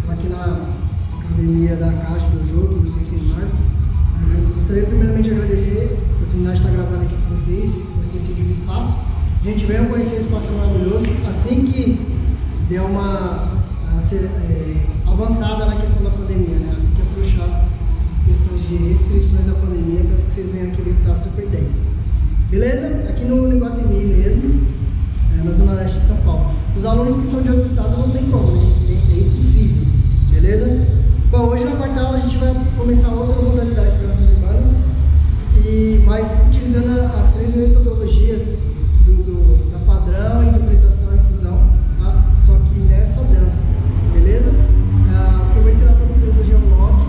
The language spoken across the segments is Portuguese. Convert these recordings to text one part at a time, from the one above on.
Estou aqui na academia da Caixa do Jogo, do Sensimar. Gostaria primeiramente de agradecer a oportunidade de estar gravando aqui com vocês, por ter cedido o espaço. A gente veio conhecer esse espaço maravilhoso. Assim que deu uma avançada na questão da pandemia, né? Assim que afrouxar as questões de restrições da pandemia, peço que vocês venham aqui visitar a Super 10. Beleza? Aqui no Iguatemi mesmo, na Zona Leste de São Paulo. Os alunos que são de outro estado não tem como, né? É impossível. Beleza? Bom, hoje na quarta aula a gente vai começar outra modalidade de danças urbanas, mas utilizando as 3 metodologias da padrão, interpretação e fusão, tá? Só que nessa dança, beleza? O que eu vou ensinar para vocês hoje é o Lock.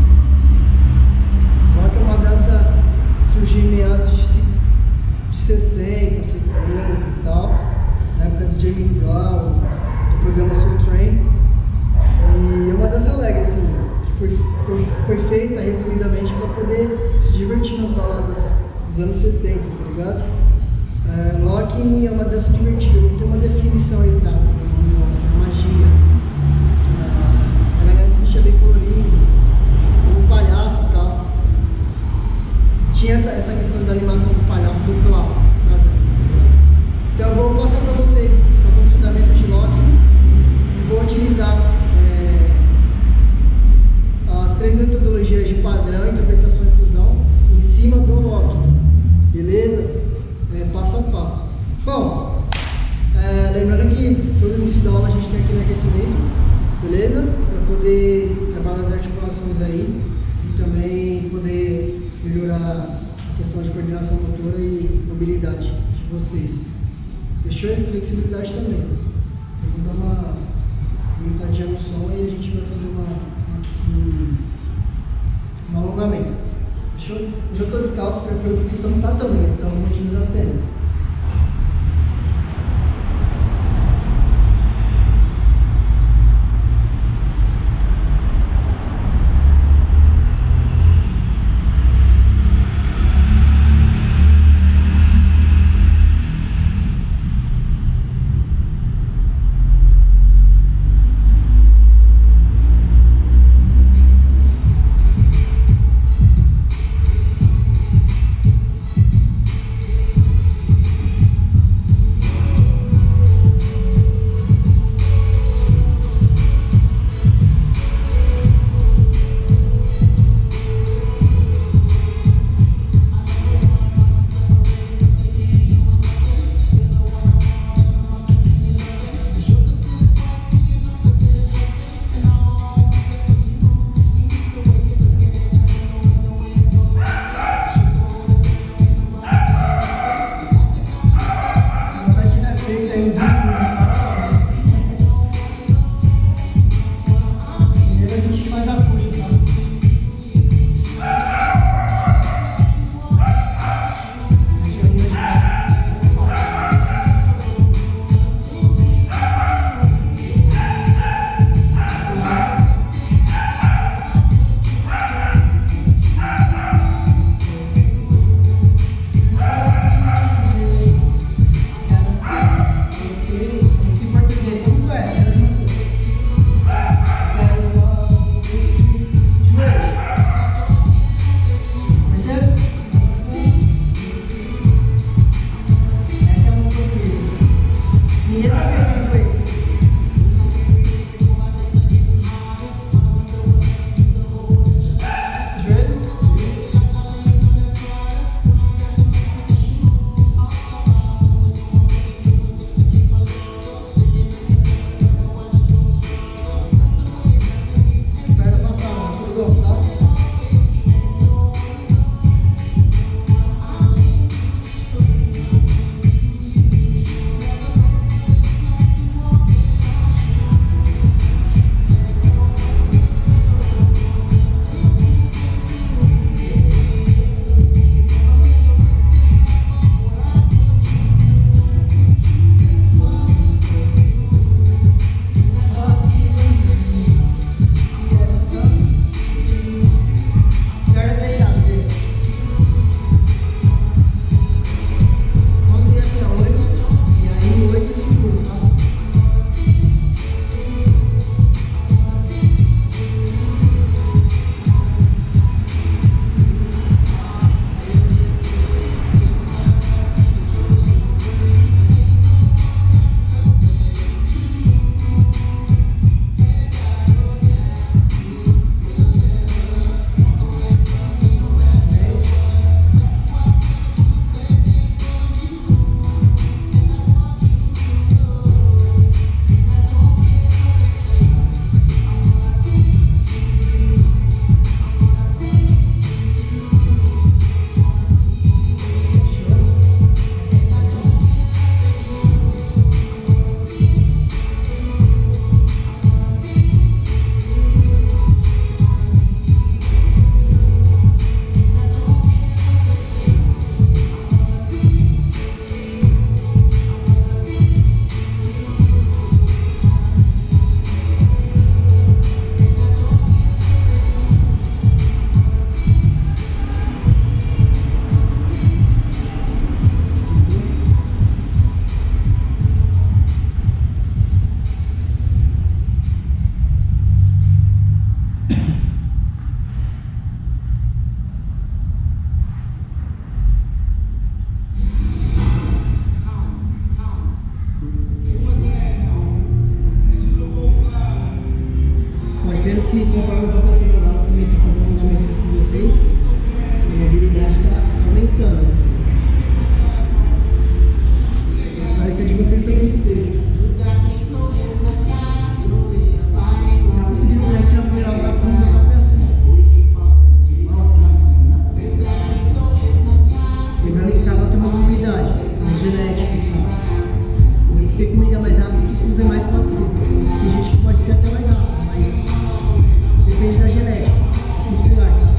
Lock é uma dança que surgiu em meados de 60, 70 e tal, na época do James Brown, do programa Soul Train. E é uma dança alegre, assim, que foi feita resumidamente para poder se divertir nas baladas dos anos 70, tá ligado? Locking é uma dança divertida, não tem uma definição exata, é magia. Ela se bicha bem colorido, como um palhaço e tal. Tinha essa questão da animação do palhaço do clown na dança. Então eu vou passar para vocês alguns fundamentos de Locking e vou utilizar as 3 metodologias de padrão, interpretação e fusão em cima do Locking, beleza? Passo a passo. Bom, lembrando que todo início da aula a gente tem aquele aquecimento, beleza? Para poder trabalhar as articulações aí e também poder melhorar a questão de coordenação motora e mobilidade de vocês. Fechou? E flexibilidade também. Eu vou dar uma limitadinha no som e a gente vai fazer um alongamento. Fechou? Eu já estou descalço, porque então não está também, então vou utilizar tênis. pode ver que conforme eu vou passando lá, também estou fazendo um alongamento com vocês, a mobilidade está aumentando. Eu espero que a de vocês também esteja. Já conseguiu ver que a mulher está precisando botar o pé assim. Nossa. Lembrando que cada um tem uma mobilidade, uma genética. Ter comida mais rápido que os demais pode ser. Tem gente que pode ser até mais rápido, mas depende da genética muscular, tá?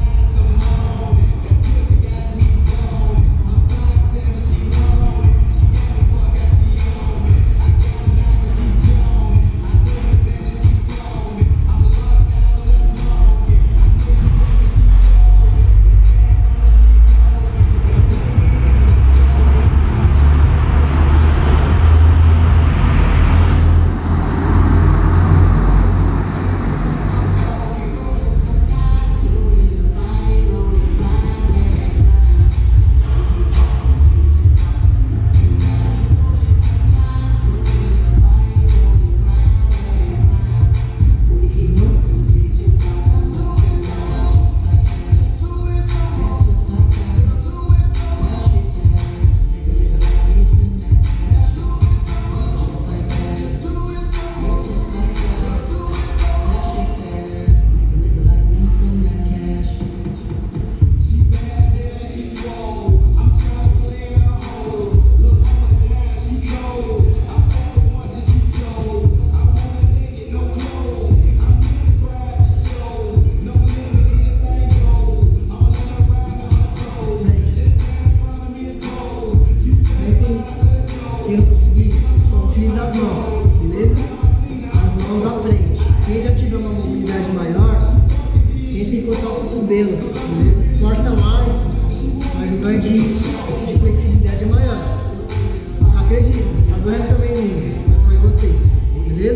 Quem não conseguir, só utiliza as mãos, beleza? As mãos à frente. Quem já tiver uma mobilidade maior, tenta encostar o cotovelo, beleza? Força mais, mas o ganho de flexibilidade é maior. Acredita, tá doendo também mesmo, é só em vocês, beleza?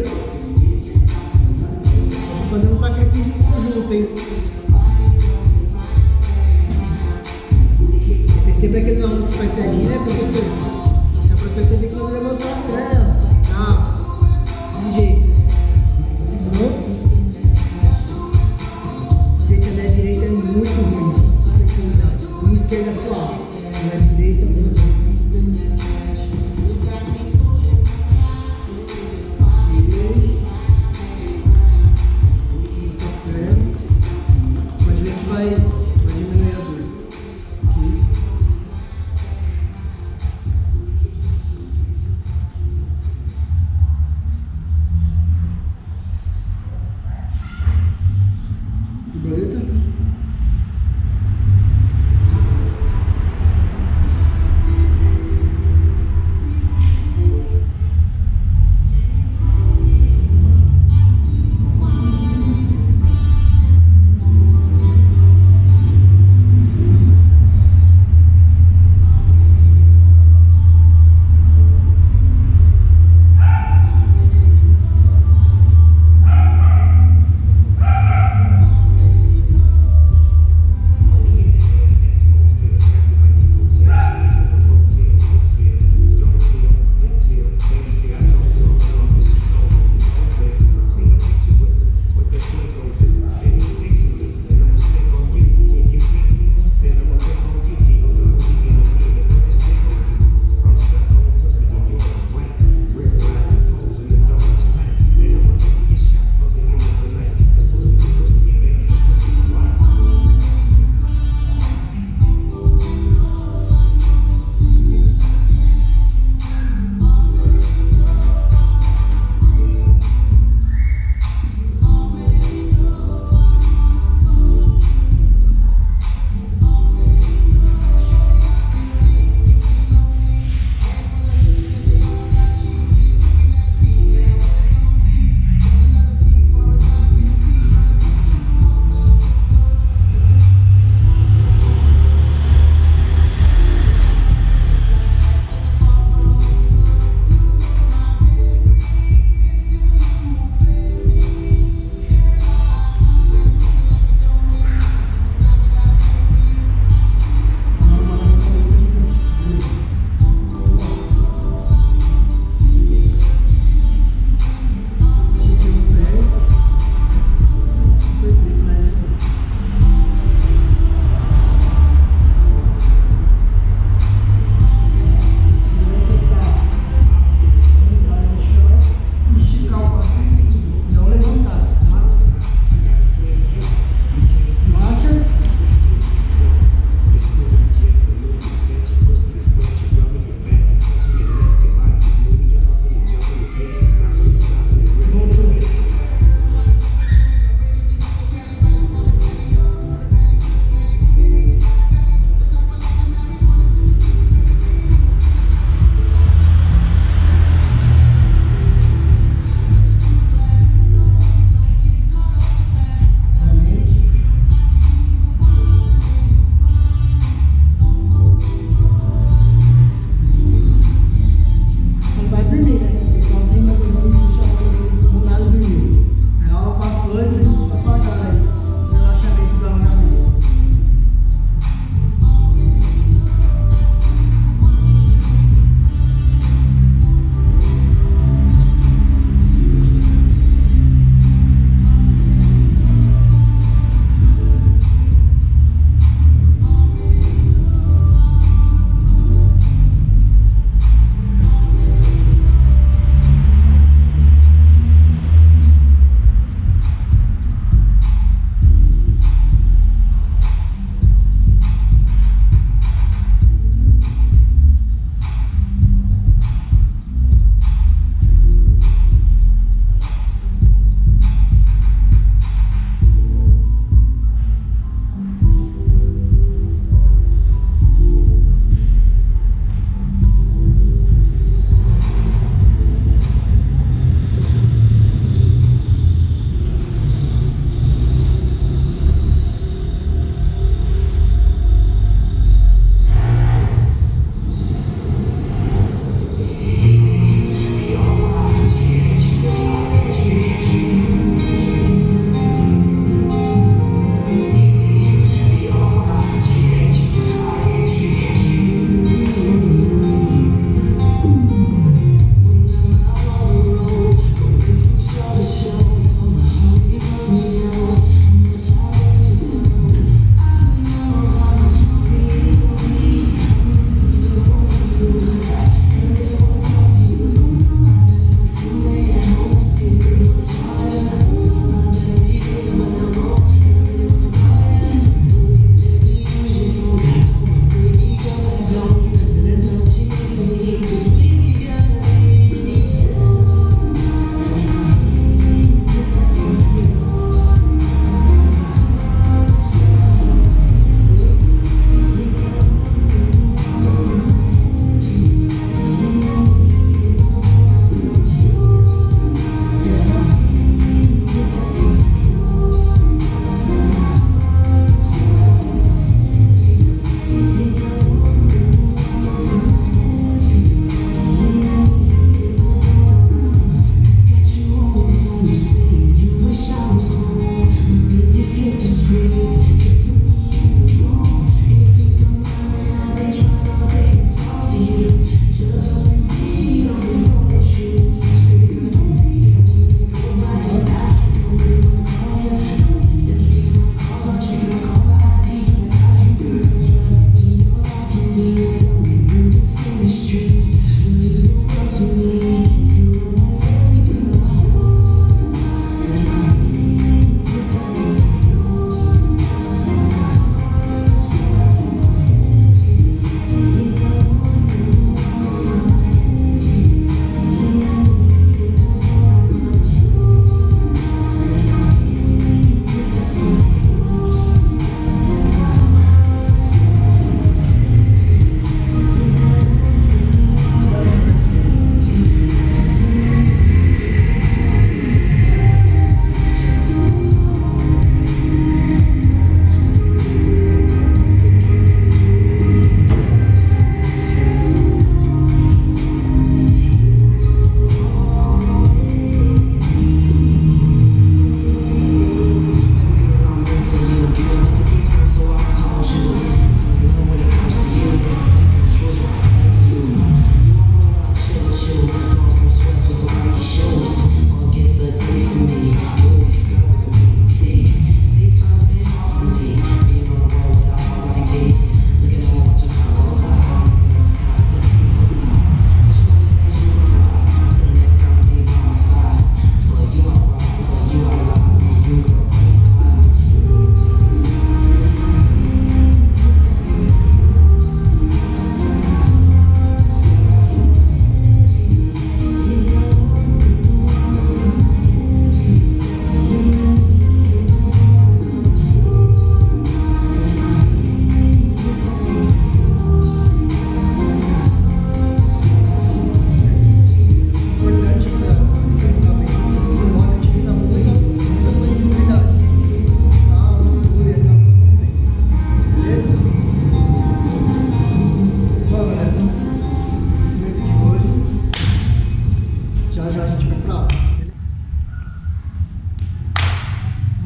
Vou fazer um sacrifício conjunto, hein? Perceba aquele aluno que faz pedinha, né, professor? Perceber que fazer demonstração, tá? Desse jeito. Segurou? Gente, a minha direita é muito ruim. Minha esquerda é suave. Minha direita é muito ruim. Essas pernas. Pode ver que vai diminuir a dor. Aqui.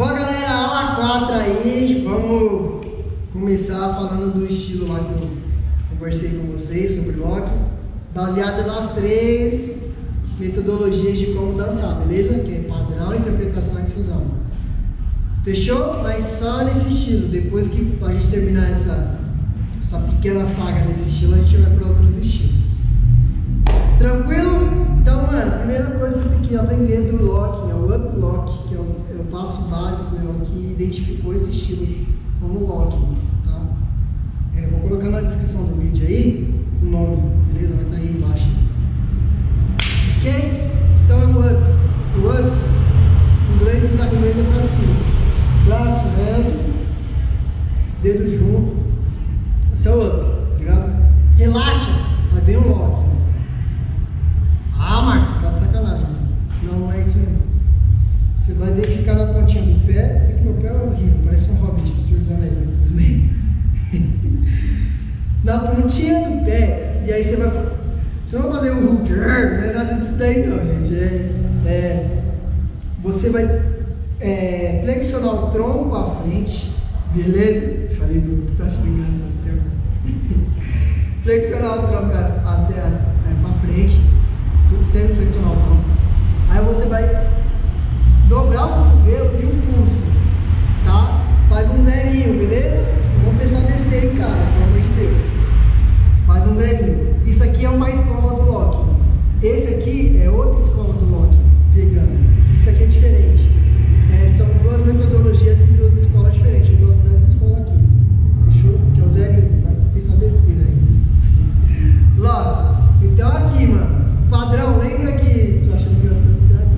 Bom, galera, aula 4 aí. Vamos começar falando do estilo lá que eu conversei com vocês sobre o lock, baseado nas 3 metodologias de como dançar, beleza? Que é padrão, interpretação e fusão. Fechou? Mas só nesse estilo. Depois que a gente terminar essa pequena saga desse estilo, a gente vai para outros estilos. Tranquilo? Então, mano, a primeira coisa que vocês têm que aprender do lock é o up lock, que é o passo básico, é o que identificou esse estilo como lock, tá? Vou colocar na descrição do vídeo aí o nome, beleza? Vai estar aí embaixo. Ok? Então é o up. O up, em inglês, quem sabe inglês é pra cima. Braço reto, dedo junto. Esse é o up, tá ligado? Relaxa, aí vem o lock. Ah, Marcos, tá de sacanagem. Não é isso mesmo. Você vai ficar na pontinha do pé. Sei que meu pé é horrível, parece um hobbit do Senhor dos Anéis, né? Tudo bem? Na pontinha do pé, e aí você vai. Você não vai fazer um hook, não é nada disso daí não, gente. Você vai flexionar o tronco à frente, beleza? Falei do que tá achando engraçado até agora. Flexionar o tronco pra frente, sempre flexionar o tronco. Aí você vai dobrar o cotovelo e o pulso, tá? Faz um zerinho, beleza? Vamos pensar besteira em casa, pelo amor de Deus. Faz um zerinho. Isso aqui é uma escola do lock. Esse aqui é outra escola do lock, pegando. Isso aqui é diferente. São 2 metodologias e 2 escolas diferentes. Eu gosto dessa escola aqui. Fechou? Que é o zerinho. Vai pensar besteira aí. Lock. Então aqui, mano. Padrão, lembra que... Tô achando engraçado.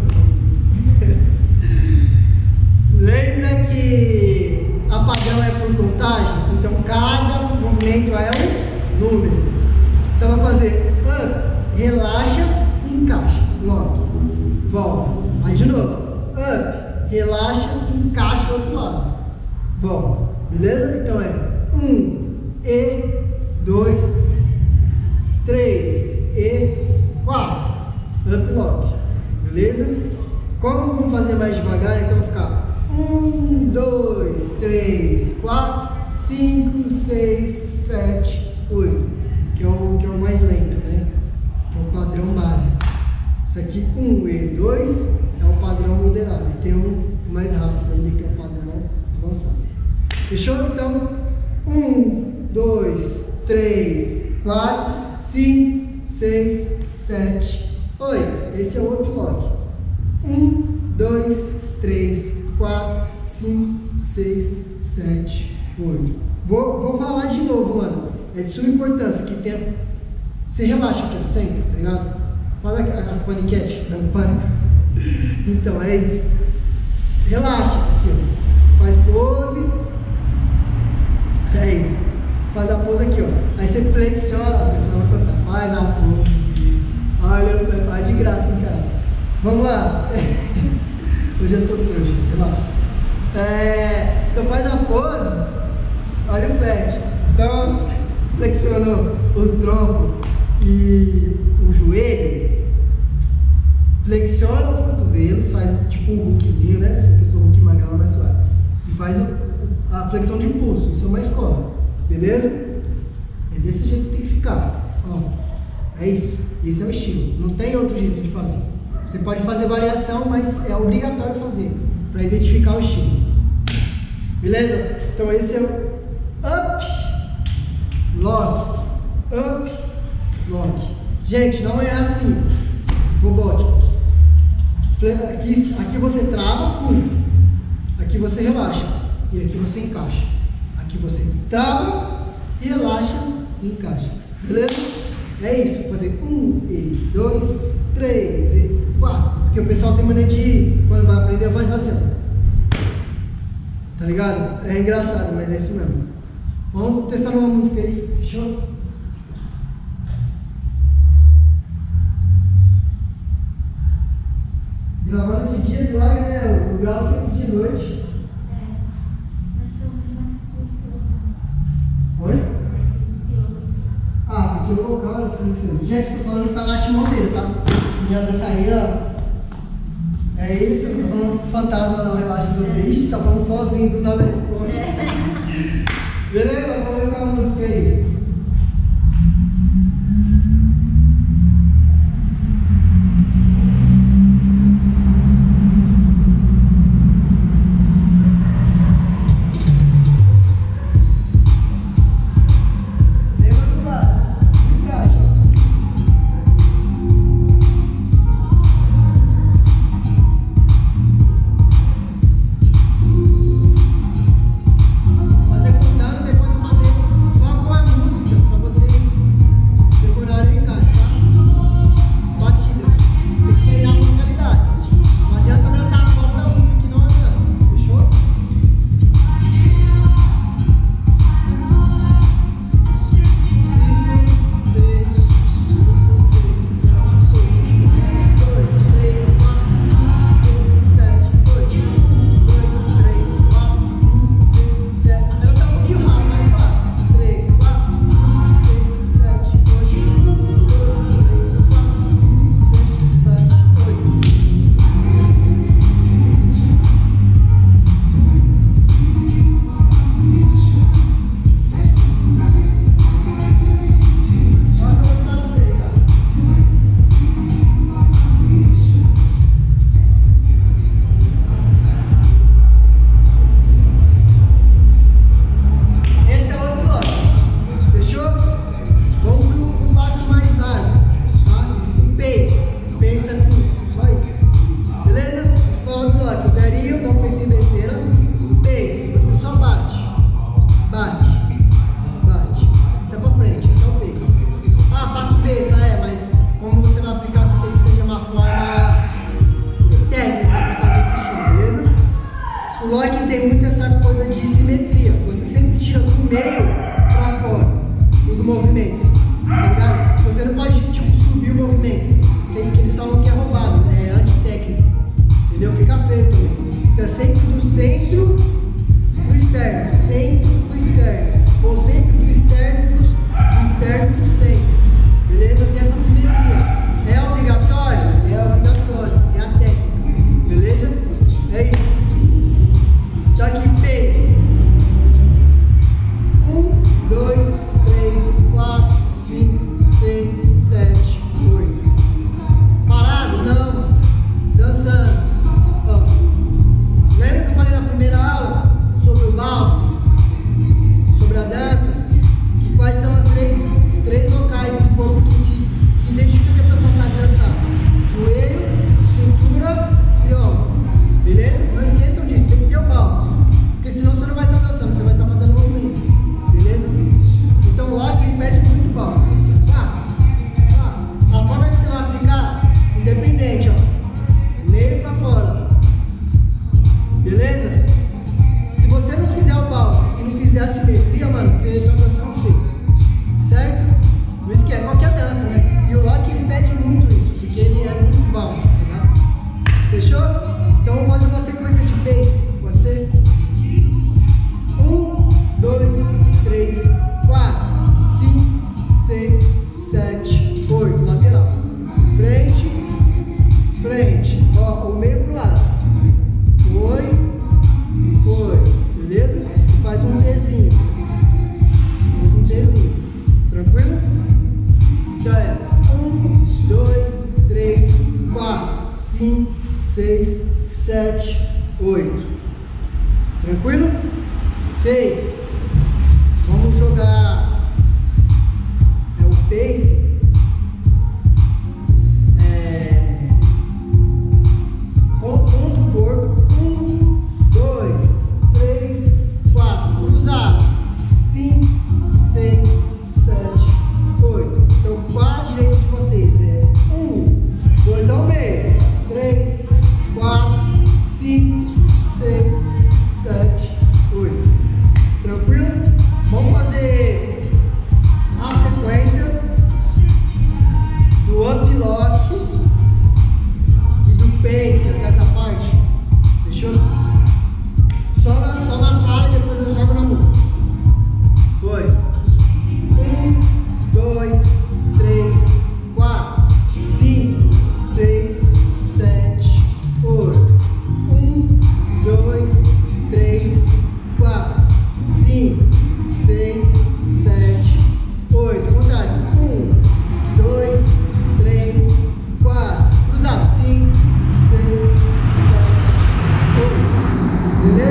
Lembra que a padrão é por contagem? Então cada movimento é um número. Então vai fazer up, relaxa, encaixa, lock, volta. Aí de novo, up, relaxa, encaixa do outro lado, volta. Beleza? Então é 1 e 2, 3 e 4. Up, lock. Beleza? Como vamos fazer mais devagar? Então vai ficar 1, 2, 3, 4, 5, 6, 7, 8, que é o mais lento, né? Que é o padrão básico. Isso aqui, 1 e 2, é o padrão moderado. E tem um mais rápido ainda, que é o padrão avançado. Fechou? Então, 1, 2, 3, 4, 5, 6, 7, 8. Esse é o up lock. 1, 2, 3, 4, 5, 6, 7, 8. Vou falar de novo, mano. É de suma importância que tem. Você relaxa aqui sempre, tá ligado? Sabe as paniquetes? Dando pânico? Então é isso. Relaxa aqui, ó. Faz pose. É isso. Faz a pose aqui, ó. Aí você flexiona, a pessoa vai contar. Faz a pose. Olha, faz de graça, hein, cara. Vamos lá. Hoje eu tô trouxa, relaxa. Então faz a pose. Olha o flex. Então, flexionou o tronco e o joelho. Flexiona os cotovelos, faz tipo um hookzinho, né? Essa pessoa hook magrela mais suave. E faz a flexão de pulso. Isso é uma escola. Beleza? É desse jeito que tem que ficar. Ó, é isso. Esse é o estilo. Não tem outro jeito de fazer. Você pode fazer variação, mas é obrigatório fazer para identificar o estilo. Beleza? Então esse é o up, lock, up, lock. Gente, não é assim, robótico. Aqui você trava, aqui você relaxa e aqui você encaixa. Aqui você trava, relaxa e encaixa. Beleza? É isso. Fazer 1 e 2, 3 e 4. Porque o pessoal tem maneira de, quando vai aprender, faz assim. Tá ligado? É engraçado, mas é isso mesmo. Vamos testar uma música aí. Fechou? Gravando de dia, claro, né? Eu gravo sempre de noite. Oi? Ah, porque o local é silencioso. Gente, tô falando que tá na Timão dele, tá? Minha dançarina é É isso, tá falando fantasma não relaxa do bicho, tá falando sozinho, do nada responde. Beleza? Vamos ver qual a música aí.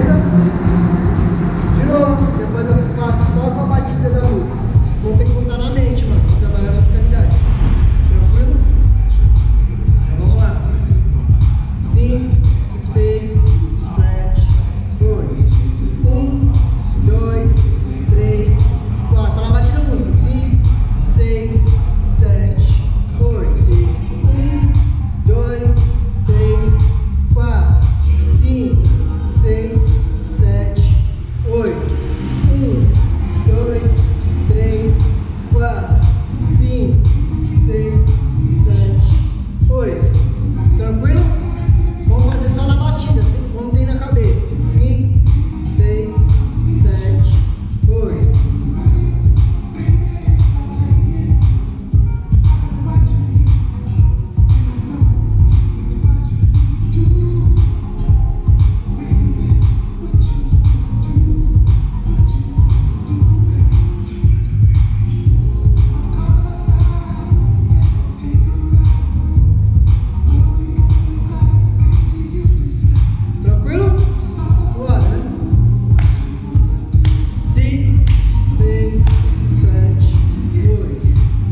beleza? De novo, depois eu faço só com a batida da música. Vocês vão ter que botar na mente, mano, pra trabalhar a musicalidade. Tranquilo? Vamos lá. 5, 6, 7, 8. 1, 2, 3, 4. Tá na batida da música. 5, 6, 7, 8. 1, 2, 3, 4. 5, 6, 7, 8. 1, 2, 3, 4. 5, 6, 7, 8. Tranquilo? Vamos fazer só na batida, como tem na cabeça. 5, 6, 7, 8. Tranquilo? Suave, né? 5, 6, 7, 8.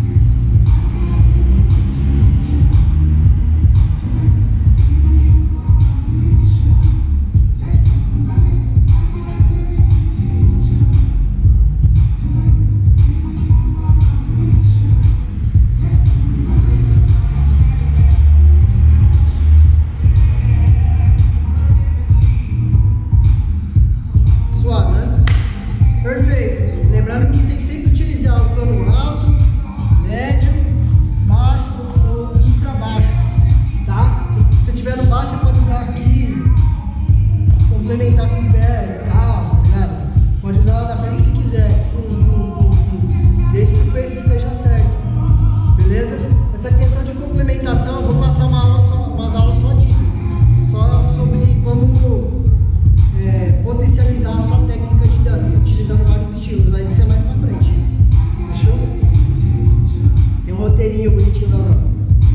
Suave, né? Perfeito. Lembrando que tem que sempre utilizar o plano alto, médio, baixo ou ultra baixo, tá? Se tiver no baixo, você pode usar aqui, complementar com o pé e tal, tá ligado? Pode usar da forma que você quiser, desde que o peso esteja certo, beleza? Essa questão de complementação, eu vou passar umas aulas só disso, só sobre como potencializar a sua técnica de dança, utilizando vários estilos, mas isso é mais pra frente. Fechou? Tem um roteirinho bonitinho das aulas.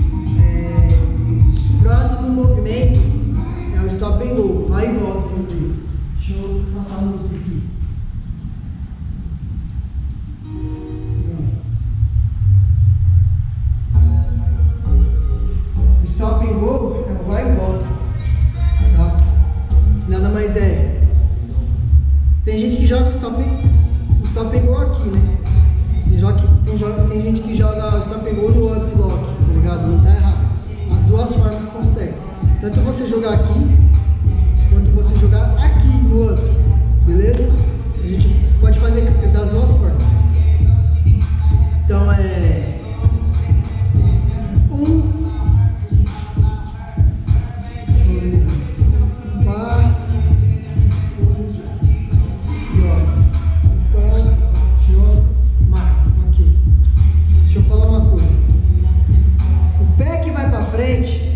Próximo movimento é o stop and go, vai e volta, como diz. Deixa eu passar a música aqui. O stop and go é o vai e volta, tá? Nada mais é. Tem gente que joga o stop and go aqui, né? Tem gente que joga o stop and go no up lock, tá ligado? Não tá errado. As duas formas conseguem. Tanto você jogar aqui, quanto você jogar aqui no up, beleza? A gente pode fazer das duas formas. Então é... 1, 4, deixa eu falar uma coisa. O pé que vai pra frente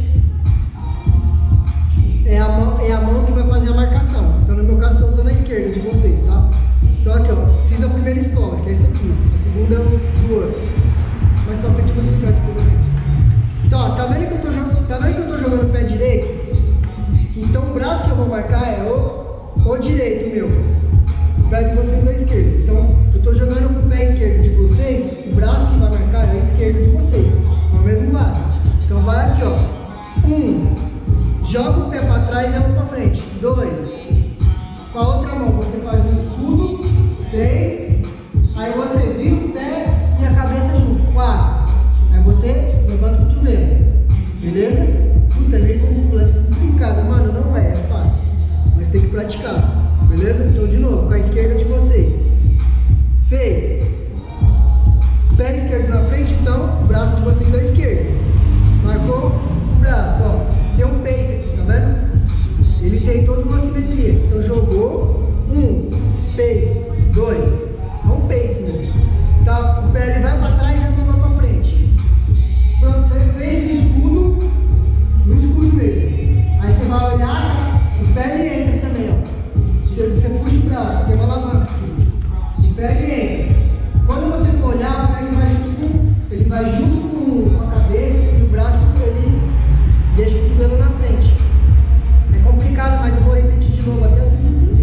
é a mão que vai fazer a marcação. Então no meu caso estou usando a esquerda de vocês, tá? Então aqui ó, fiz a primeira escola, que é essa aqui. A segunda é do outro. Mais pra frente eu vou explicar isso pra vocês. Então ó, tá vendo que eu tô jogando o pé direito? Então o braço que eu vou marcar é o direito meu. O pé de vocês é o esquerdo. Então eu tô jogando com o pé esquerdo de vocês, o braço que vai marcar é o esquerdo de vocês. No mesmo lado. Então vai aqui ó. 1, joga o pé para trás e a mão para frente. 2, com a outra mão você faz um escudo. 3, aí você vira o pé e a cabeça junto. 4, aí você levanta o cotovelo. Beleza? Puta, é meio complicado, mano, não é fácil, mas tem que praticar, beleza? Então de novo, com a esquerda de vocês. Fez. Pé esquerdo na frente, então o braço de vocês é o esquerdo. Marcou o braço, ó. Tem um pace aqui, tá vendo? Ele tem toda uma simetria. Então jogou, 1, pace, 2, é um pace mesmo. Tá? O pé ele vai para trás e a mão vai para frente. Pronto, fez o escudo, no escudo mesmo. Aí você vai olhar, o pé ele entra também, ó. Você puxa o braço, tem uma alavanca aqui. O pé ele entra. Quando você for olhar, o pé ele vai junto com a cabeça e o braço ele deixa o cotovelo na frente. É complicado, mas eu vou repetir de novo até vocês entenderem.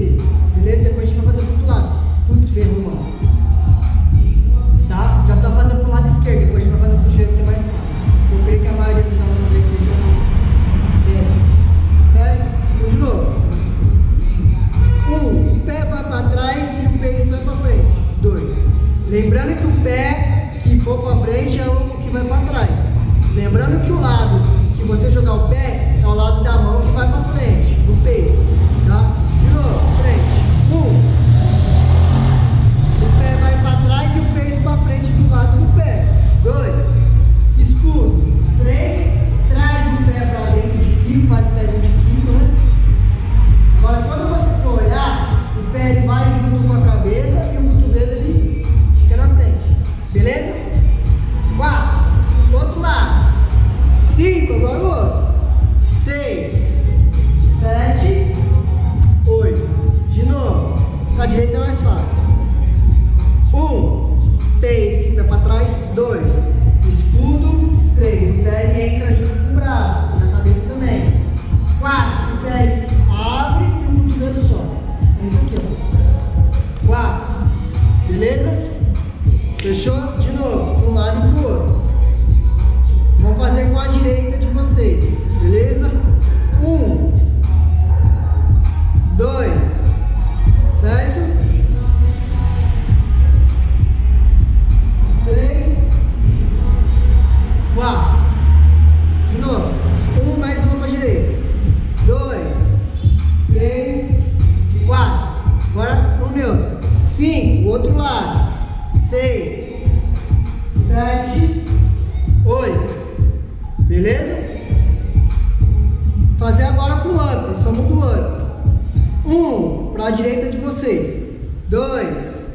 Lembrando que o pé que for para frente é o que vai para trás. Lembrando que o lado que você jogar o pé é o lado da mão que vai para frente, do pace, tá? De novo, frente. 1. O pé vai para trás e o pace para frente do lado do pé. 2. Escudo. 3. Traz o pé para dentro de pico, faz o pezinho de pico, né? Agora, quando você for olhar, o pé ele vai junto com a cabeça e o cotovelo ele fica na frente. Beleza? 4. Outro lado. 5. Agora o outro. 6. 7. 8. De novo. A direita é mais fácil. 1. Pace, pé para trás. 2. Escudo. 3. O pé ele entra junto com o braço. E a cabeça também. 4. O pé abre e o cotovelo sobe. É isso aqui, ó. 4. Beleza? Fechou? De novo, para um lado e para o outro. Vamos fazer com a direita de vocês. Beleza? 1. 2. Certo? 3. 4. De novo. 1 mais uma para a direita. 2. 3. 4. Agora o meu. 5. O outro lado. 6. 7. 8. Beleza? Fazer agora com o up. Somos do up. 1 para a direita de vocês. 2.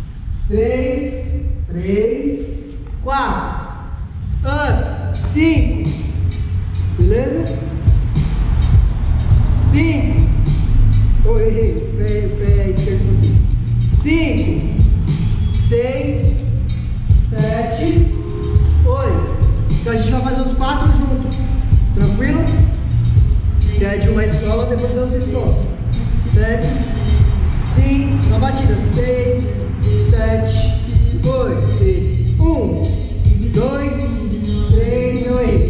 3. 4. Up. 5. Beleza? 5. Oh, errei. Pé esquerdo de vocês. 5. 6. 7. 8. Então a gente vai fazer os 4 juntos. Tranquilo? Que é de uma escola, depois da outra escola. 7. 5. Na batida. 6. 7. 8. 1. 2. 3. Eu errei.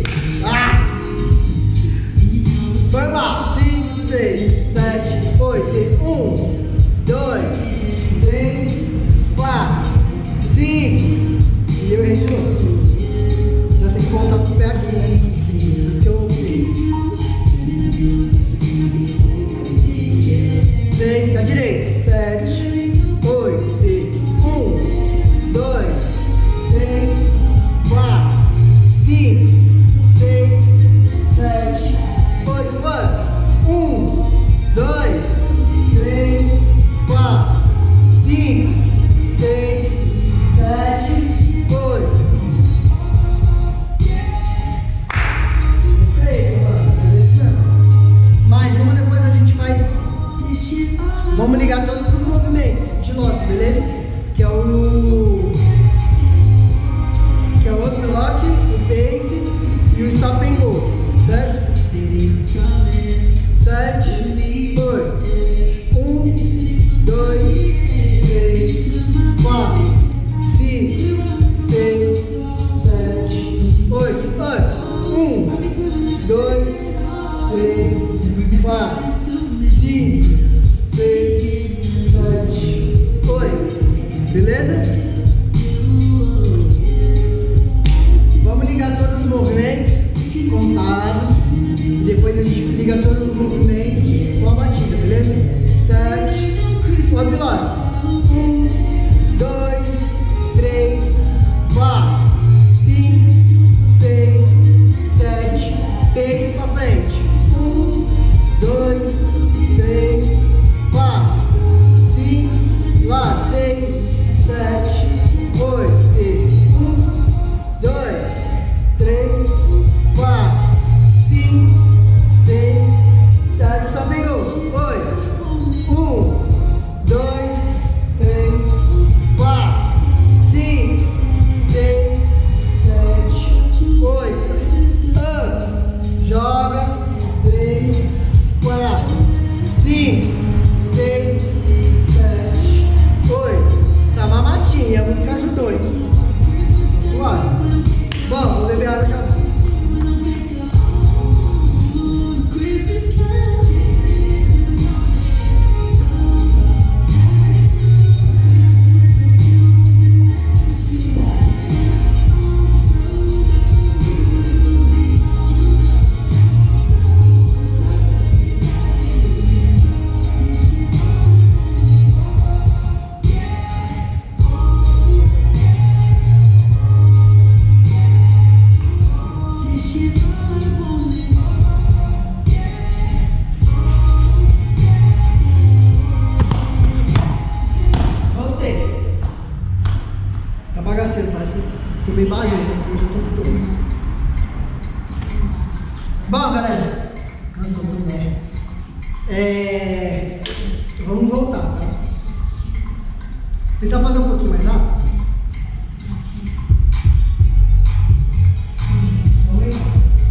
Foi mal. 5, 6, 7, 8. 1, 2, 3, 4, 5. E eu errei de novo. Já tem que voltar pro pé aqui, né? Sim, por isso que eu errei. 6 para a direita. 7, 8. 1, 2, 3, 4, 5, 6, 7, 8. 1, 2, 3, 4, 5, 6, 7, 8. Perfeito, mano. Mas é isso mesmo. Mais uma, depois a gente faz. Vamos ligar todos os movimentos de novo, beleza? Que é o up-lock, o pace e o stop and go, certo? 7, 8. 1, 2, 3, 4, 5, 6, 7, 8. 1, 2, 3, 4, 5, 6, 7, 8. Beleza? Tentar fazer um pouquinho mais rápido. Vamos lá.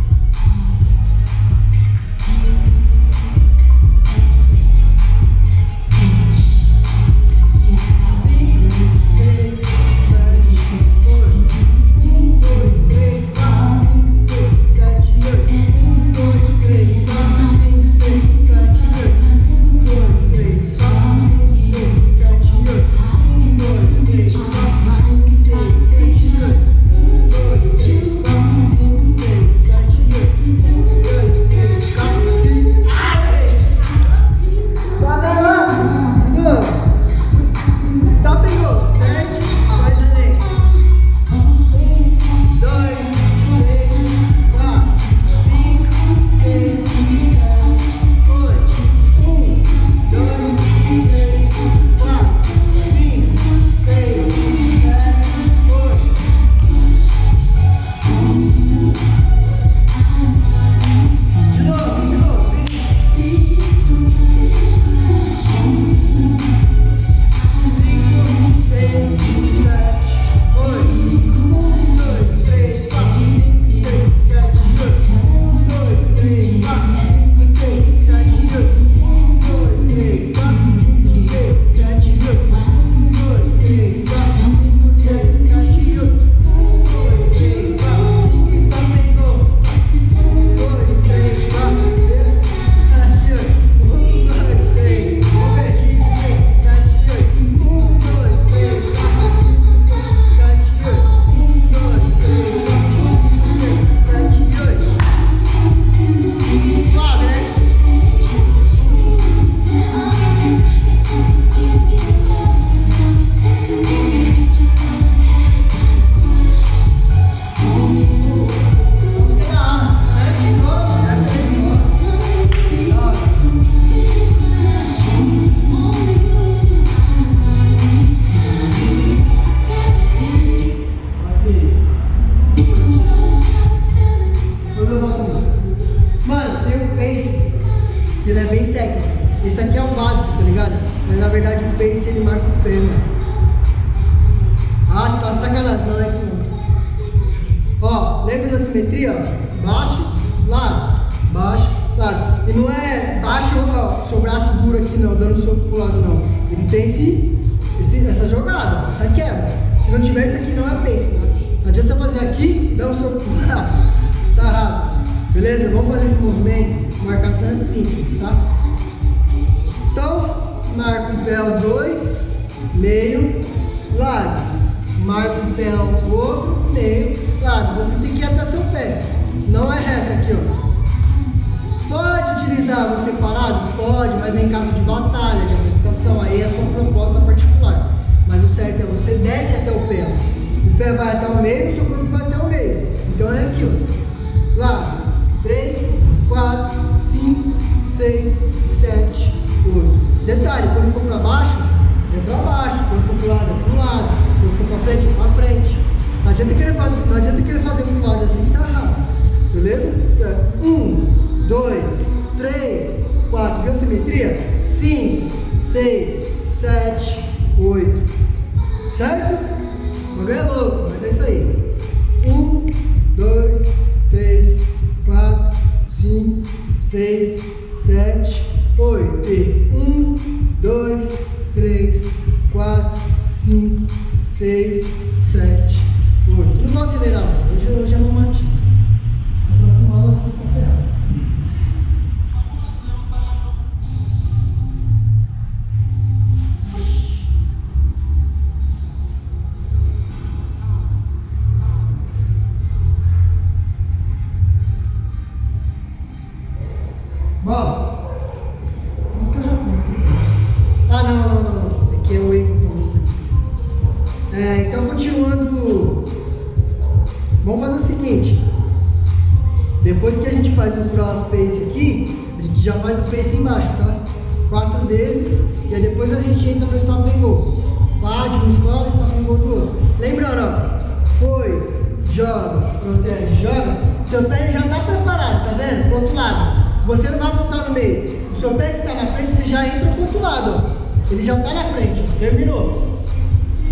4 desses, e aí depois a gente entra no stop and go. Pá, de uma escola, stop and go do outro. Lembrando, ó, foi, joga, protege, joga, seu pé já está preparado, tá vendo? Pro outro lado. Você não vai voltar no meio. O seu pé que está na frente, você já entra pro outro lado, ó. Ele já está na frente, ó. Terminou.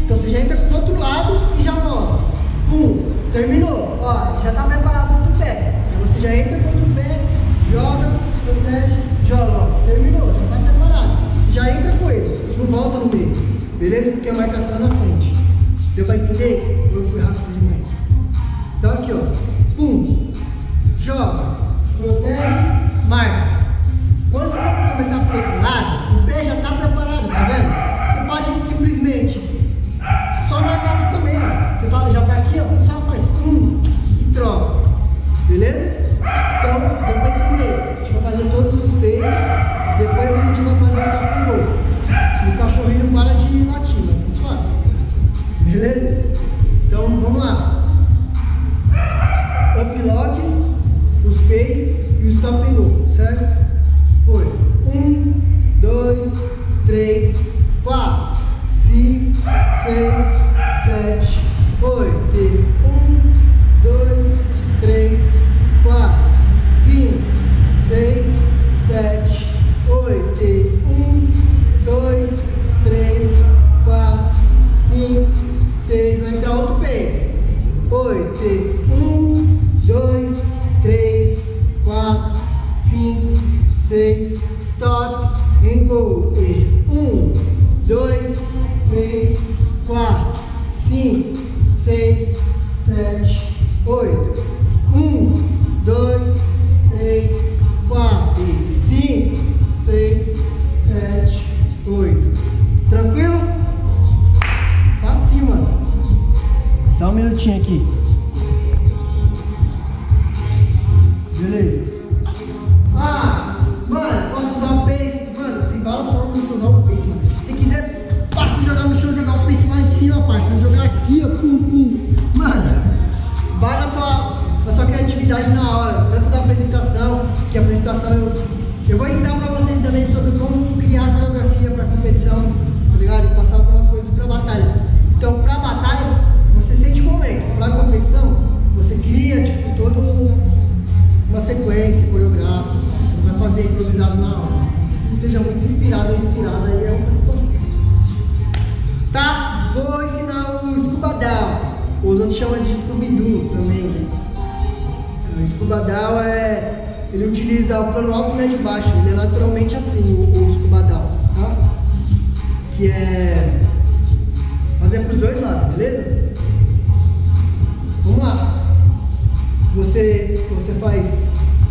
Então você já entra pro outro lado e já volta. Terminou. Ó, já tá preparado o outro pé. Então você já entra com o outro pé, joga, protege, joga. Ó, terminou, já tá preparado. Você já entra com ele, não volta no meio. Beleza? Porque a marcação é na frente. Deu pra entender? Eu fui rápido demais. Então aqui, ó. Joga, protege, marca. Quando você começar a for pro lado, o pé já tá preparado, tá vendo? Você pode simplesmente só marcar aqui também, ó. Você já tá aqui, ó. Você só faz e troca. Beleza? Então, deu pra entender. A gente vai fazer todos os paces. Depois a gente vai fazer o stop and go. O cachorrinho para de latir, né? Pessoal? Beleza? Então, vamos lá. Up lock, os paces e o stop and go, certo? Foi 1, 2, 3, 4, 5, 6, 7, 8. 1, 2, 3, 4, 5, 6, 7, 8. 1, 2, 3, 4, 5, 6. Vai entrar outro pace. 8. 1, 2, 3, 4, 5, 6. Stop and go. 1, 2, 3, 4, 5, 6, 7, 8. 1, 2, 3, 4, 5, 6, 7, 8. Tranquilo? Facinho, mano. Só um minutinho aqui. Beleza? Mano, posso usar o pace? Mano, tem várias formas de você usar o pace, mano. Se quiser, basta jogar no chão, jogar o pace lá em cima, parça. Você jogar aqui, ó, Mano, vai na sua criatividade na hora, tanto da apresentação, que a apresentação eu vou ensinar pra vocês também sobre como criar coreografia pra competição, tá ligado? E passar algumas coisas pra batalha. Então, pra batalha, você sente o momento. Pra competição, você cria, tipo, toda uma sequência coreográfica. Você não vai fazer improvisado na hora. Se você esteja muito inspirado ou inspirada, aí é outra situação. Tá? Vou ensinar o Scuba Down. Os outros chamam de Scooby-Doo também, né? O Scuba Down ele utiliza o plano alto e médio baixo. Ele é naturalmente assim, o Scuba Down, tá? Que é fazer para os dois lados, beleza? Vamos lá. Você faz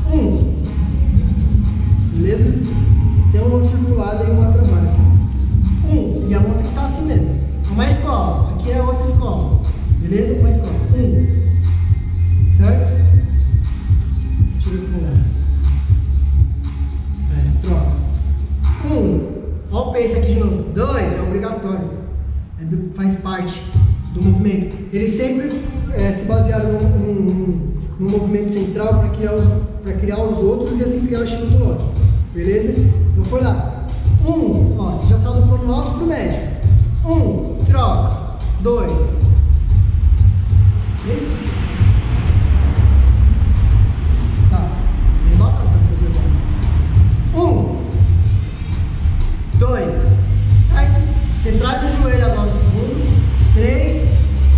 beleza? Tem uma circulada e uma travada aqui. E a mão tem que estar assim mesmo. Uma escola, aqui é outra escola. Beleza? Uma escola. Certo? Deixa eu ver como troca. Olha o pace aqui de novo. 2 é obrigatório. Faz parte do movimento. Eles sempre se basearam no movimento central para criar os outros e assim criar o estilo do lock. Beleza? Então foi lá. Ó, você já saiu do plano alto pro médio. Troca. 2. Isso. Tá. Bem embaçado fazer coisas lá. 2. Certo? Você traz o joelho agora no segundo. 3.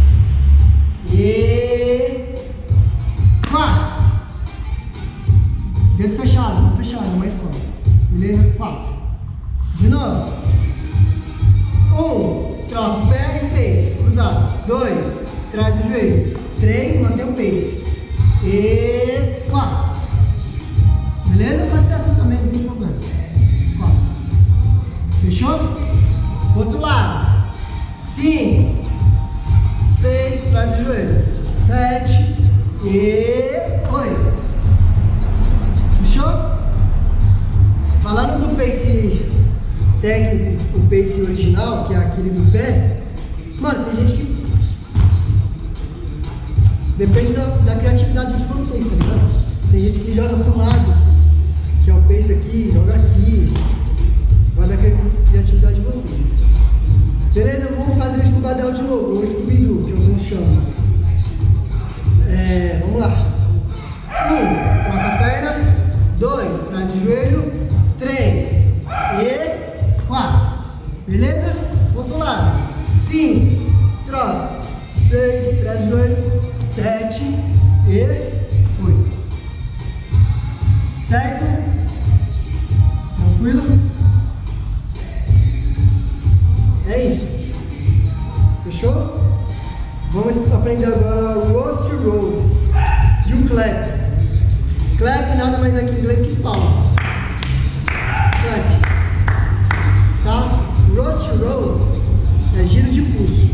E 4. Dedo fechado, mão fechada, mais forte. Beleza? 4. De novo. troca o pé e pace, cruzado. 2, traz o joelho. 3, mantém o pace. E 4. Beleza? Pode ser assim também, não tem problema. 4. Fechou? Outro lado. 5, 6, traz o joelho. 7 e 8. Fechou? Falando do pace técnico, o pace original, que é aquele do pé, mano, tem gente que depende da criatividade de vocês, tá ligado? Tem gente que joga pro lado, que é o pace aqui, joga aqui, vai da criatividade de vocês. Beleza? Vamos fazer o Scuba Down de novo, ou o Scooby-Doo, que alguns chamam. Vamos lá. 1, troca a perna. 2, traz o joelho. 3 e 4. Beleza? Outro lado. 5, troca. 6, traz o joelho, 7 e 8. Certo? Tranquilo? É isso. Fechou? Vamos aprender agora o roast to roast e o clap. Clap nada mais aqui em inglês que palma. Clap. Tá? Roast to roast é giro de pulso.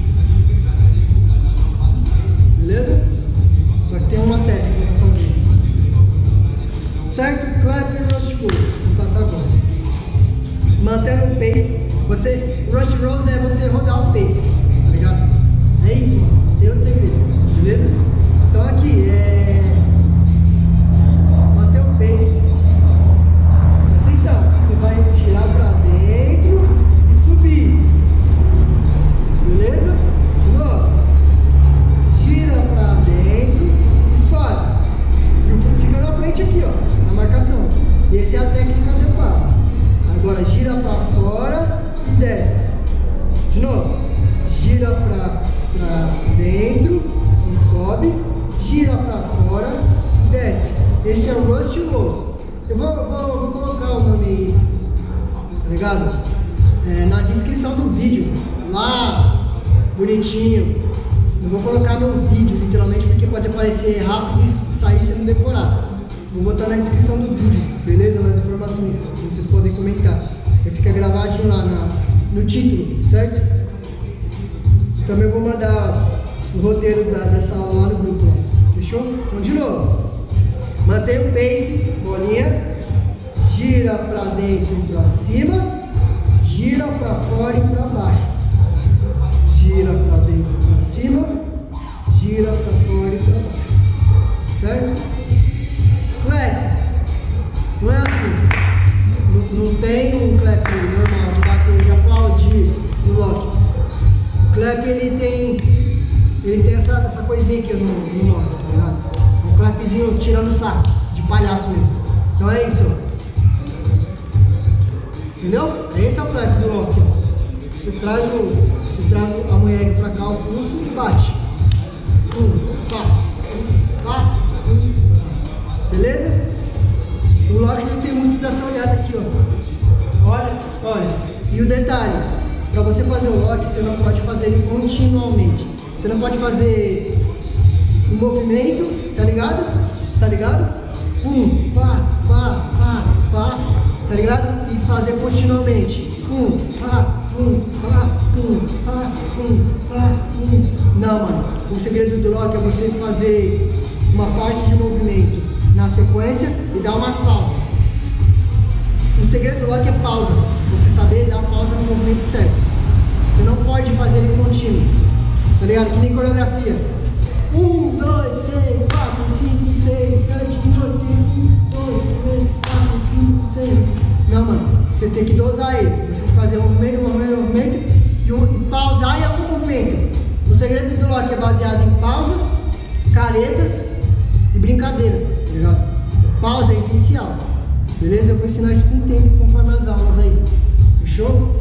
Beleza? Só que tem uma técnica para fazer. Certo? Clap e roast to pulse. Vou passar agora. Mantendo o pace. Roast to roast é você rodar o pace. Tá ligado? É isso, mano. Tem outro segredo. Beleza? Então aqui manter o pace. Presta atenção. Você vai girar para dentro e subir. Beleza? De novo. Gira para dentro e sobe. E o fundo fica na frente aqui, ó. Na marcação. E essa é a técnica adequada. Agora gira para fora e desce. De novo. Gira para dentro e sobe. Gira para fora e desce. Esse é o roast to roast. Eu vou colocar o nome aí, tá ligado? Na descrição do vídeo, lá, bonitinho. Eu vou colocar no vídeo, literalmente, porque pode aparecer rápido e sair sem não decorar. Vou botar na descrição do vídeo, beleza? Nas informações, vocês podem comentar. Fica gravadinho lá no título, certo? Também vou mandar o roteiro dessa aula lá no grupo, ó. Fechou? Então, de novo. Mantém o pace, bolinha, gira para dentro e para cima, gira para fora e para baixo, gira para dentro e para cima, gira para fora e para baixo, certo? Clap, não é assim, não tem um clap normal de bater, de aplaudir no lock. O clap ele tem essa coisinha aqui no lock, tá ligado? Um clapzinho tirando o saco, de palhaço mesmo. Então é isso, entendeu? Esse é o clap do lock, ó. Você traz a mulher aqui pra cá, o pulso e bate. Pá. Beleza? O lock ele tem muito dessa olhada aqui, ó. Olha. E o detalhe, pra você fazer o lock, você não pode fazer ele continuamente. Você não pode fazer um movimento, tá ligado? Tá ligado? Pá, tá ligado? E fazer continuamente. Pá. Não, mano. O segredo do lock é você fazer uma parte de movimento na sequência e dar umas pausas. O segredo do lock é pausa. Você saber dar pausa no movimento certo. Você não pode fazer ele contínuo. Tá ligado? Que nem coreografia. 1, 2, 3, 4, 5, 6, 7, 8, 1, 2, 3, 4, 5, 6. Não, mano. Você tem que dosar ele. Você tem que fazer um movimento e pausar em algum movimento. O segredo do lock é baseado em pausa, caretas e brincadeira. Tá ligado? Pausa é essencial. Beleza? Eu vou ensinar isso com o tempo, conforme as aulas aí. Fechou?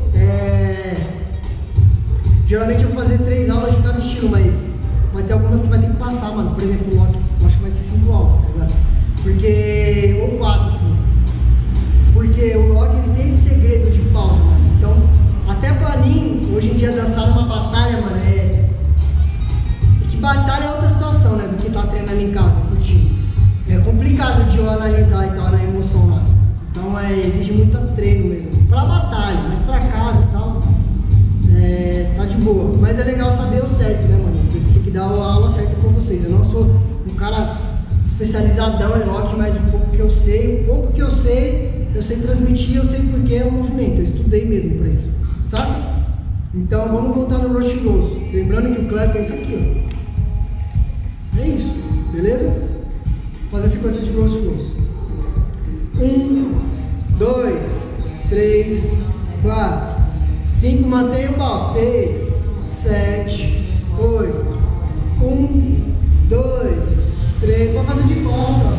Geralmente eu vou fazer 3 aulas de cada estilo, mas vai ter algumas que vai ter que passar, mano. Por exemplo, o lock, eu acho que vai ser 5 aulas, tá ligado? Porque, ou 4, assim. Porque o lock ele tem esse segredo de pausa, mano. Então, até pra mim, hoje em dia dançar numa batalha, mano, que batalha é outra situação, né? Do que tá treinando em casa, curtindo. É complicado de eu analisar e tal, na emoção lá. Então, exige muito treino mesmo. Pra batalha, mas pra casa e tal, tá de boa. Mas é legal saber o certo, né, mano? Tem que dar a aula certa pra vocês. Eu não sou um cara especializadão em lock, mas o pouco que eu sei eu sei transmitir, eu sei porque é o movimento. Eu estudei mesmo pra isso, sabe? Então, vamos voltar no roast to roast. Lembrando que o clap é isso aqui, ó. É isso, beleza? Vou fazer a sequência de roast to roast. 1, 2, 3, 4, 5, mantenha o pau. 6, 7, 8. 1, 2, 3. Vou fazer de volta.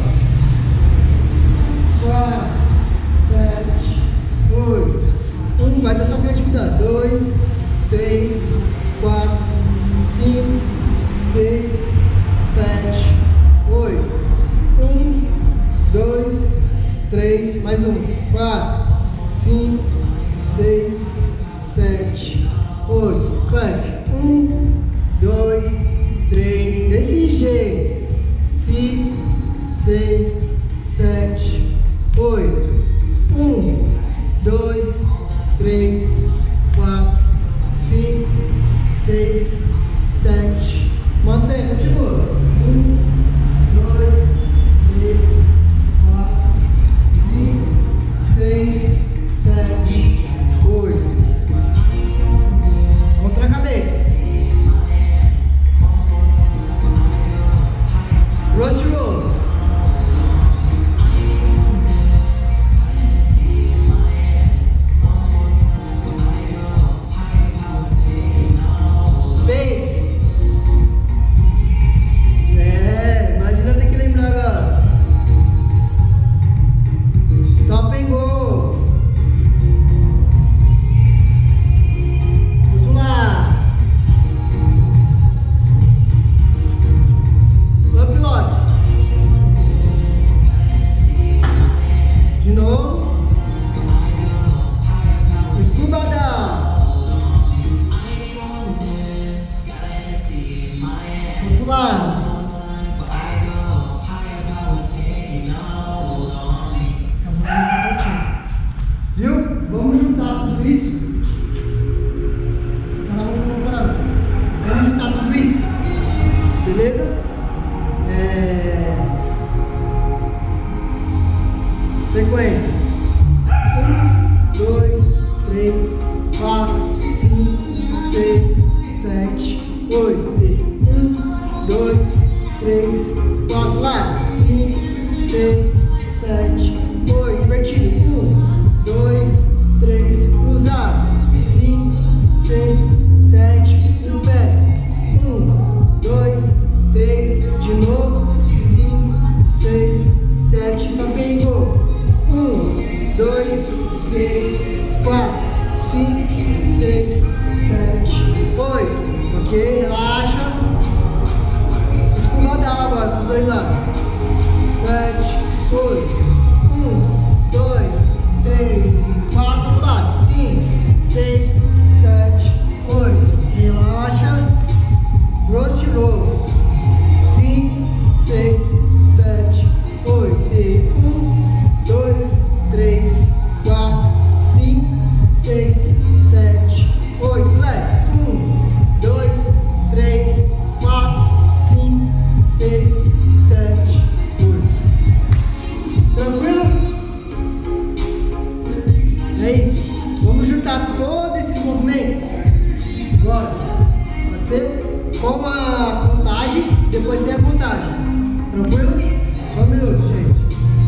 4, 7, 8. 1, vai dar sua criatividade. 2, 3, 4, 5, 6, 7, 8. 1, 2, 3, mais um. 4, 5, 6, 7, 8. Clap. 1, 2, 3. Desse jeito. 5, 6, 7, 8. 1, 2, 3, 4, 5, 6, 7. Mantém, continua. 1, 2, 3, 4, 5, 6, 7, 8. Contra a cabeça. Roast rolls. Viu? Vamos juntar tudo isso. Vamos juntar tudo isso. Beleza? Sequência. 1, 2, 3, 4, 5, 6, 7, 8. 1, 2, 3, 4. Lá. 5, 6, 7, 8. Invertido. 1, 2, 3. Cruzado. 5, 6, 7. Em pé. 1, 2, 3. De novo. 5, 6, 7. Só pegou. 1, 2, 3, 4, 5, 6, 7, 8. Ok? Relaxa. Escova d'água agora, para os dois lados. 7, 8. 1, 2, 3, 4. Outro lado. 5, 6, 7, 8. Relaxa. Roast rolls. 5, 6, 7, 8. 1, 2, 3, 4, 5, 6, 7, 8. Vai. 1, 2, 3, 4, 5, 6, 7, 8. Tranquilo? É isso. Vamos juntar todos esses movimentos. Agora, pode ser com a contagem, depois sem a contagem. Tranquilo? Só um minuto, gente.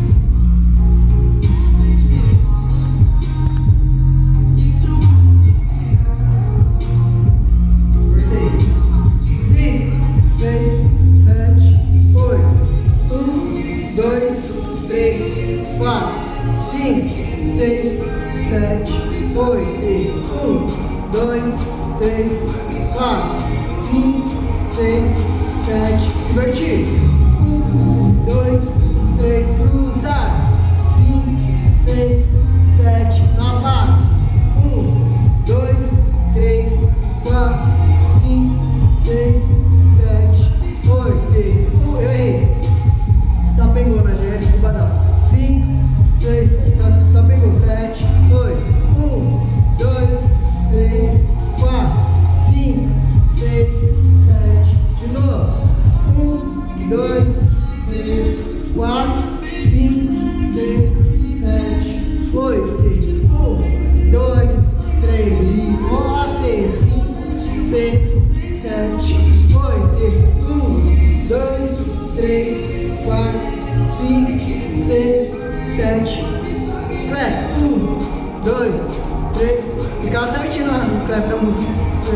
Invertido. 1, 2, 3, cruzar. 5, 6, 7, na base. 1, 2, 3, 4, 5, 6, 7, 8. Eu errei. Só pegou na GL, desculpa não. 5, 6, só pegou. 7, 8. 1, 2, 3, 4, 5, 6, 7. De novo. 1, 2, 3, 4, 5, 6, 7, 8. 1, 2, 3 e bote. 5, 6, 7, 8. 1, 2, 3, 4, 5, 6, 7. Clap. 1, 2, 3. Ficava certinho lá no clap da música.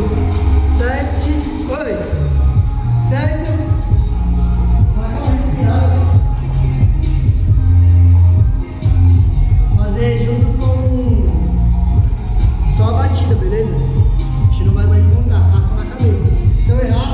7, 8. Certo? Fazer junto com só a batida, beleza? A gente não vai mais contar, faça na cabeça. Se eu errar,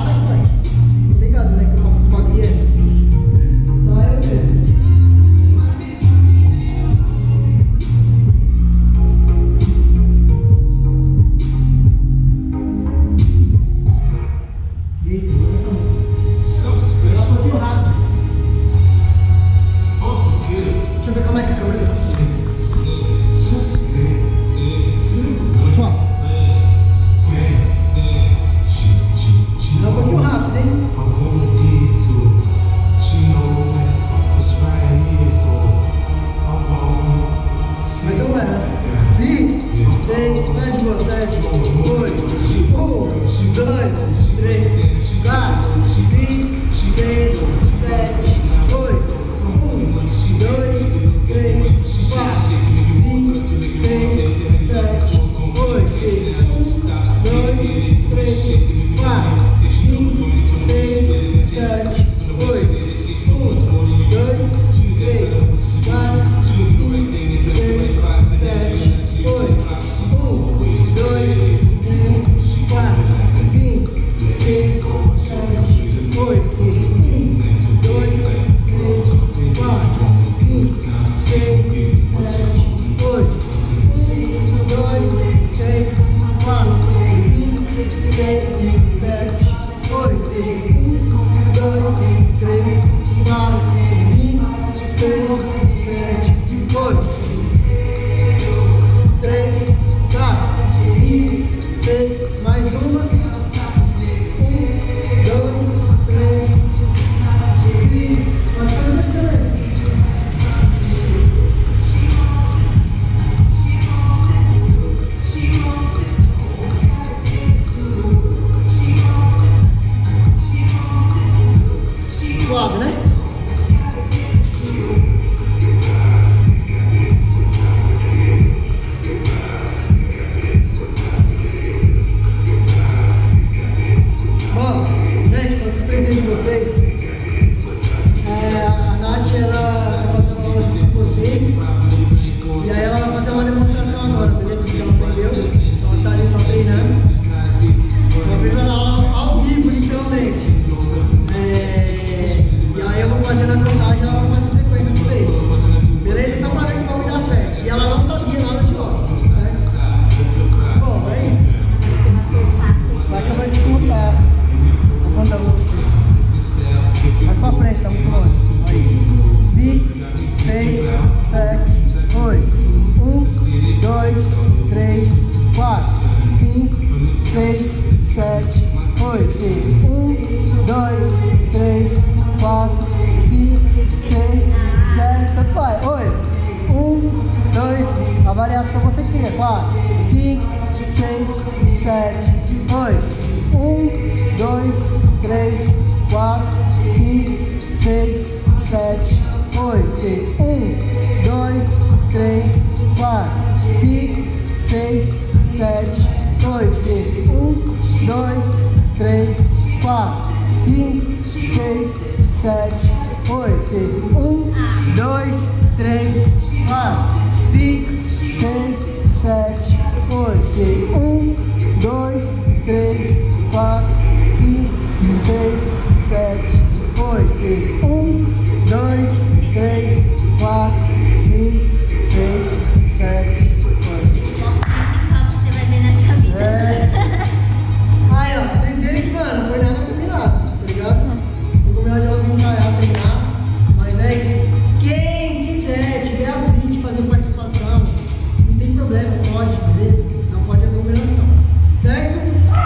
6, 7, 8. 1, 2, 3, 4, 5, 6, 7. Tanto faz. 8. 1, 2. Avaliação você cria. 4, 5, 6, 7, 8. 1, 2, 3, 4, 5, 6, 7, 8. 1, 2, 3, 4, 5, 6, 7, 8. 1, 2, 3, 4, 5, 6, 7, 8. 1, 2, 3, 4, 5, 6, 7, 8. 1, 2, 3, 4, 5, 6, 7, 8. 1, 2, 3, 4, 5, 6, 7, 8. Você vai ver nessa vida. Aí, ó, vocês verem que, mano, não foi nada combinado, tá ligado? Não combinado de logo ensaiar, treinar, mas é isso. Quem quiser, tiver a fim de fazer participação, não tem problema, pode, beleza? Não pode aglomeração, certo?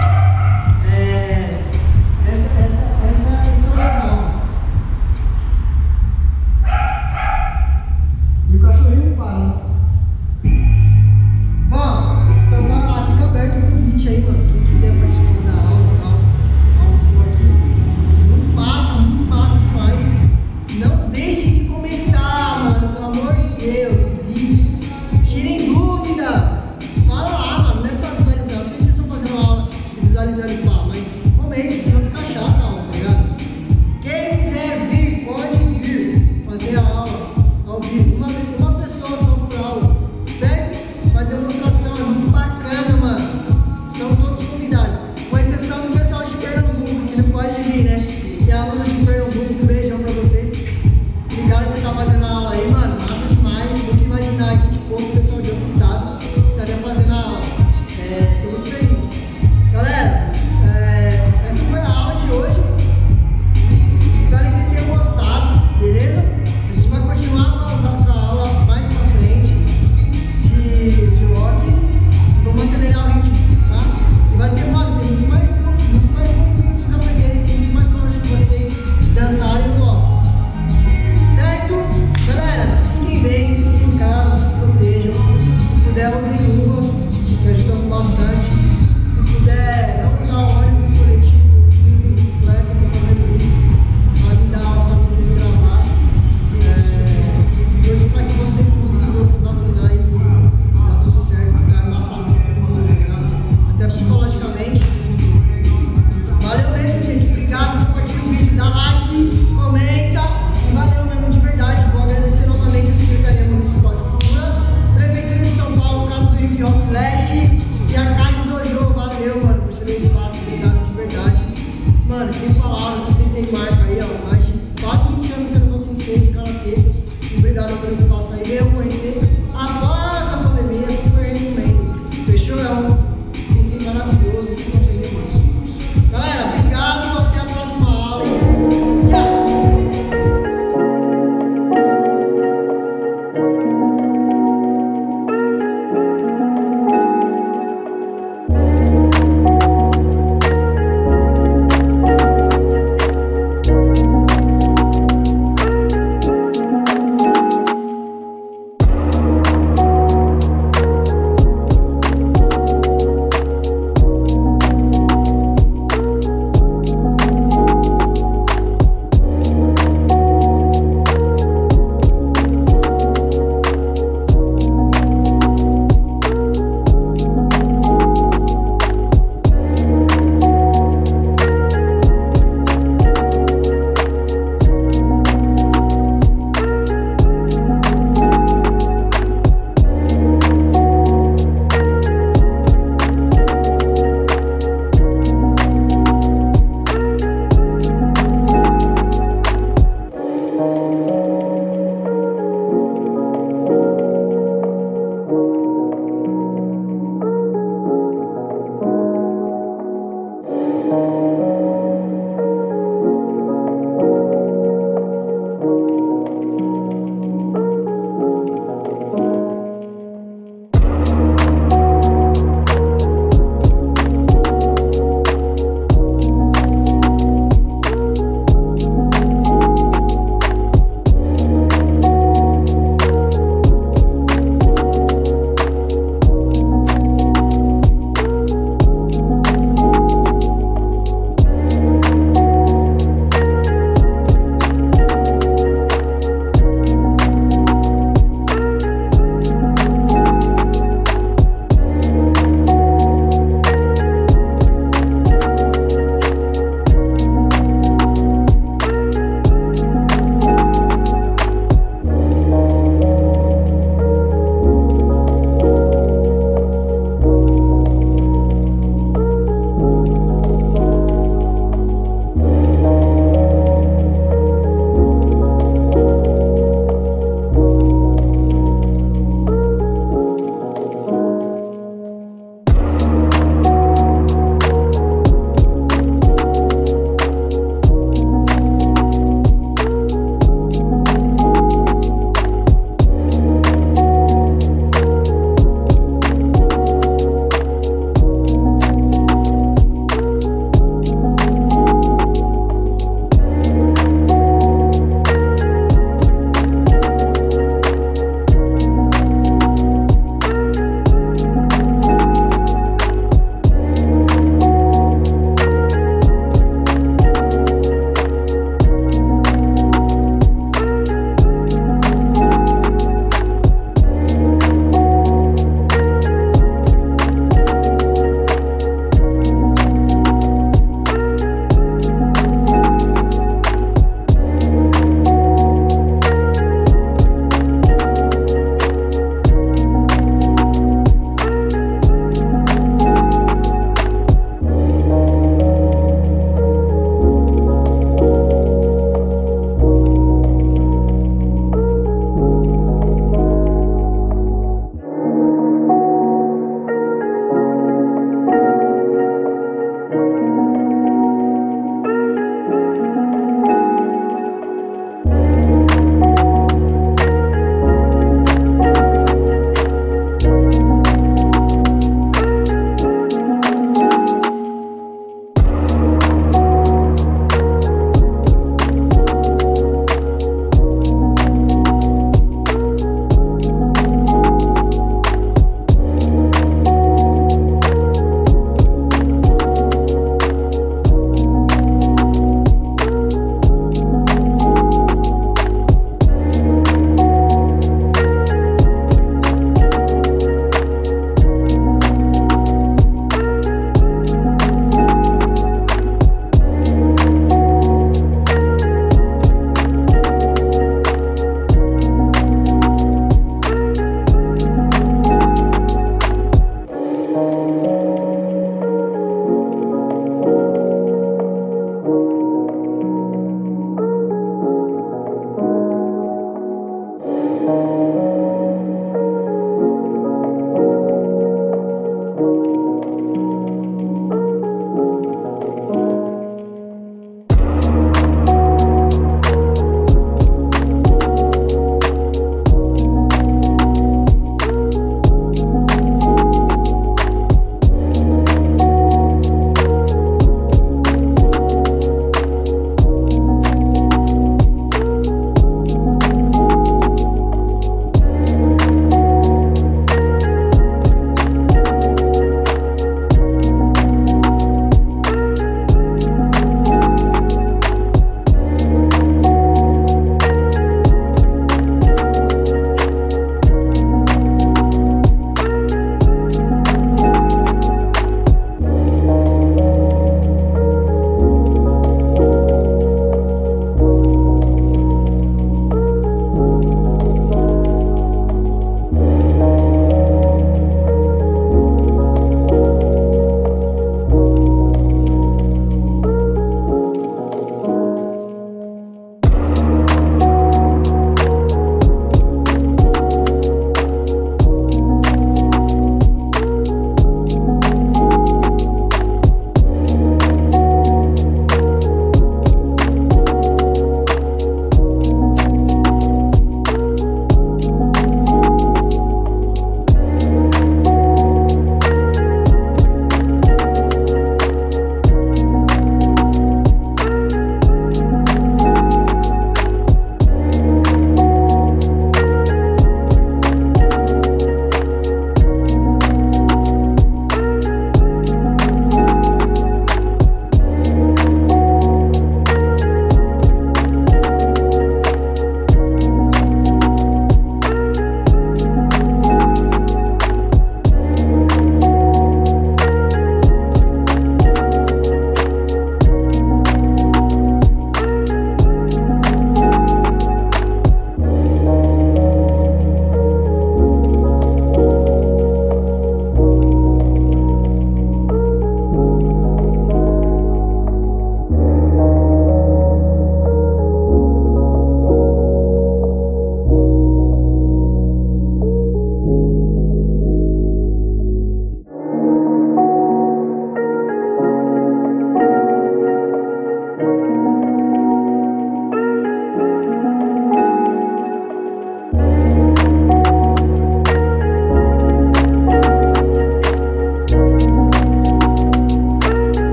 Essa é legal. E o cachorrinho não para, né? Bom, então vai lá, fica aberto o convite aí, mano. Quem quiser participar da aula e tal, ao vivo aqui. Muito massa demais. Não deixe de comentar, mano, pelo amor de Deus, os vídeos. Tirem dúvidas. Fala lá, mano, não é só visualizar. Eu sei que vocês estão fazendo aula e visualizando e pá, mas comente, senão fica chata a aula, tá ligado? Quem quiser vir, pode vir fazer a aula ao vivo. Uma pessoa só por aula, certo? Faz demonstração, é muito bacana, mano. Estão todos convidados, com exceção do pessoal de Pernambuco, que não pode vir, né? E a aluna de Pernambuco, um beijão pra vocês. Obrigado por estar fazendo a aula aí, mano. Massa demais. Nunca imaginar aqui de pouco o pessoal de outro estado estaria fazendo a aula. Tô muito feliz. Galera, essa foi a aula de hoje. Espero que vocês tenham gostado, beleza? A gente vai continuar com a aula mais pra frente de rock. Vamos acelerar o ritmo, tá? E vai ter, mano, tem muito mais conteúdo pra vocês aprenderem, tem muito mais forma de vocês dançarem o rock. Certo? Galera, fiquem bem, fiquem em casa, se protejam. Se puder, usem luvas, que ajudam bastante. Se puder, não usar ônibus coletivo, utilizem bicicleta, estou fazendo isso. Pode dar aula para vocês gravar. Torço para que vocês consigam se vacinar e dar tudo certo, ficar na saúde, até psicologicamente. Valeu mesmo, gente. Obrigado, compartilha o vídeo, dá like, comenta. E valeu mesmo de verdade. Vou agradecer novamente a Secretaria Municipal de Cultura, Prefeitura de São Paulo, Casa do Hip Hop Flash e a Caixa do Dojo. Valeu, mano, por ser um espaço. Obrigado de verdade. Mano, sem palavras, vocês sem marca aí, ó. Mais de quase 20 anos sendo no Sensei de Karatê. Obrigado pelo espaço aí. Venham conhecer após a pandemia, super recomendo. Fechou? É um Sensei maravilhoso.